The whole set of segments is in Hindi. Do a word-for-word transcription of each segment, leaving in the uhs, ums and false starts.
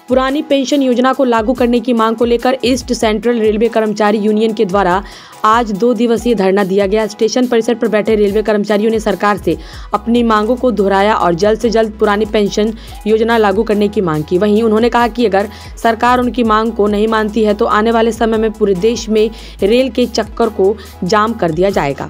पुरानी पेंशन योजना को लागू करने की मांग को लेकर ईस्ट सेंट्रल रेलवे कर्मचारी यूनियन के द्वारा आज दो दिवसीय धरना दिया गया। स्टेशन परिसर पर बैठे रेलवे कर्मचारियों ने सरकार से अपनी मांगों को दोहराया और जल्द से जल्द पुरानी पेंशन योजना लागू करने की मांग की। वहीं उन्होंने कहा कि अगर सरकार उनकी मांग को नहीं मानती है तो आने वाले समय में पूरे देश में रेल के चक्कर को जाम कर दिया जाएगा।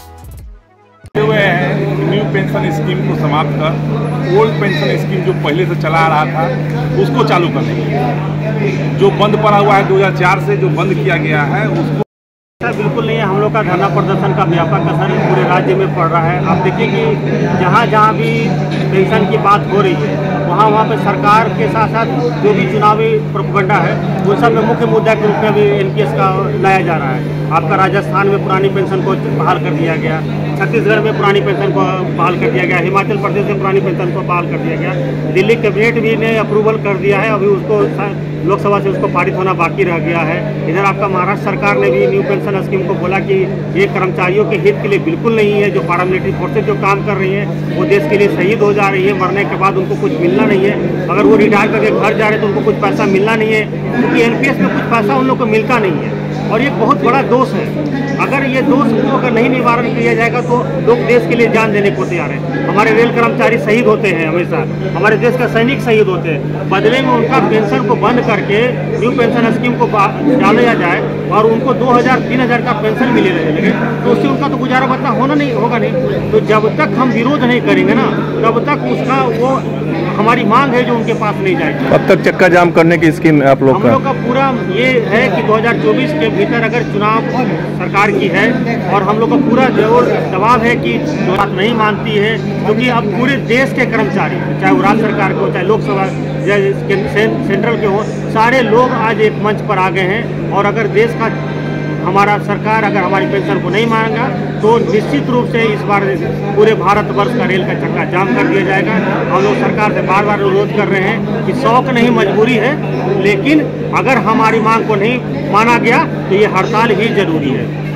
हुए हैं न्यू पेंशन स्कीम को समाप्त कर ओल्ड पेंशन स्कीम जो पहले से चला आ रहा था उसको चालू करने के लिए जो बंद पड़ा हुआ है दो हज़ार चार से जो बंद किया गया है उसको बिल्कुल नहीं है। हम लोग का धरना प्रदर्शन का व्यापक असर पूरे राज्य में पड़ रहा है। आप देखिए कि जहाँ जहाँ भी पेंशन की बात हो रही है वहाँ वहाँ पे सरकार के साथ साथ जो भी चुनावी प्रोपेगेंडा है वो सब में मुख्य मुद्दा के रूप में भी एनपीएस का लाया जा रहा है। आपका राजस्थान में पुरानी पेंशन को बहाल कर दिया गया, छत्तीसगढ़ में पुरानी पेंशन को बहाल कर दिया गया, हिमाचल प्रदेश में पुरानी पेंशन को बहाल कर दिया गया, दिल्ली कैबिनेट भी ने अप्रूवल कर दिया है, अभी उसको लोकसभा से उसको पारित होना बाकी रह गया है। इधर आपका महाराष्ट्र सरकार ने भी न्यू पेंशन स्कीम को बोला कि ये कर्मचारियों के हित के लिए बिल्कुल नहीं है। जो पैरामिलिट्री फोर्सेज जो काम कर रही हैं वो देश के लिए शहीद हो जा रही है, मरने के बाद उनको कुछ मिलना नहीं है। अगर वो रिटायर करके घर जा रहे हैं तो उनको कुछ पैसा मिलना नहीं है, क्योंकि एनपीएस में कुछ पैसा उन लोग को मिलता नहीं है और ये बहुत बड़ा दोष है। अगर ये दोष को अगर नहीं निवारण किया जाएगा तो लोग देश के लिए जान देने को तैयार है। हमारे रेल कर्मचारी शहीद होते हैं, हमेशा हमारे देश का सैनिक शहीद होते हैं, बदले में उनका पेंशन को बंद करके न्यू पेंशन स्कीम को डाला जाए और उनको दो हज़ार तीन हज़ार का पेंशन मिले लगे तो उससे उनका तो गुजारा बत्ता होना नहीं होगा नहीं। तो जब तक हम विरोध नहीं करेंगे ना तब तक उसका वो हमारी मांग है जो उनके पास नहीं जाएगी। अब तक चक्का जाम करने की स्कीम आप लोग हम लोग का पूरा ये है कि दो हज़ार चौबीस के भीतर अगर चुनाव सरकार की है और हम लोग का पूरा जोर दबाव है कि जो बात नहीं मानती है, क्योंकि अब पूरे देश के कर्मचारी चाहे वो राज्य सरकार के हो चाहे लोकसभा सेंट्रल के हो, सारे लोग आज एक मंच पर आ गए हैं। और अगर देश का हमारा सरकार अगर हमारी पेंशन को नहीं मानेगा तो निश्चित रूप से इस बार पूरे भारतवर्ष का रेल का चक्का जाम कर दिया जाएगा। हम लोग सरकार से बार बार अनुरोध कर रहे हैं कि शौक नहीं मजबूरी है, लेकिन अगर हमारी मांग को नहीं माना गया तो ये हड़ताल ही जरूरी है।